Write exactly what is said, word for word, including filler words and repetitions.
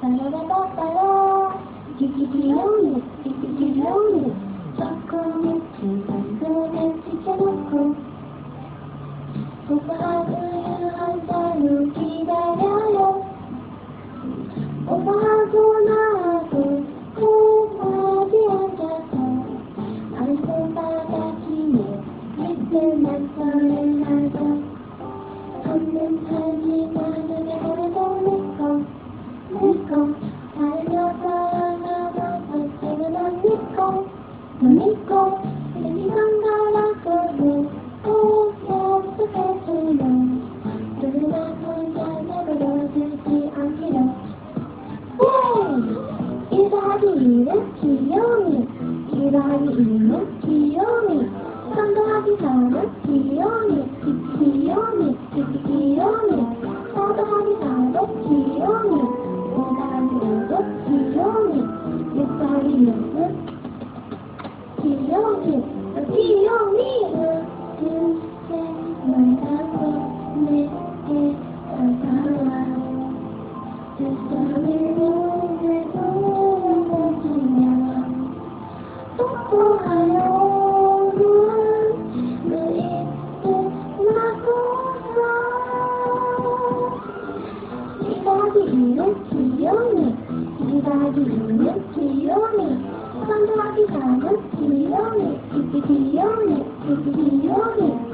따라라라따라 귀여운 귀여운 조금씩 당근을 지켜놓고 오빠하고요 한자로 기다려요. 오빠하고 나하고 호흡하지 앉아서 얼굴바닥이며 예쁜 소리를 하자. 없는 하지만 눈에 보내도 믿고 믿고 다른 여자 하나도 지금 안 믿고 안 믿고 이런 거라고도 꼭 약속해주면 누구나 혼자 내버려두지 않기로. 예! 인사하기는 귀요미, 일하기는 귀요미, 선도하기 전은 귀요미, 귀요미, 귀요미, 사도하기 전도 귀요미, 오다하기도 귀요미, 육사하기는 귀요미, 귀요미. 그새 말하고 내게 다가와 두 손을 눈을 보여주면 뽀뽀하여 그 입을 막고서 이다기는 귀요미, 이다기는 귀요미, 선도하기 전은 귀요미, 귀요미, 귀요미.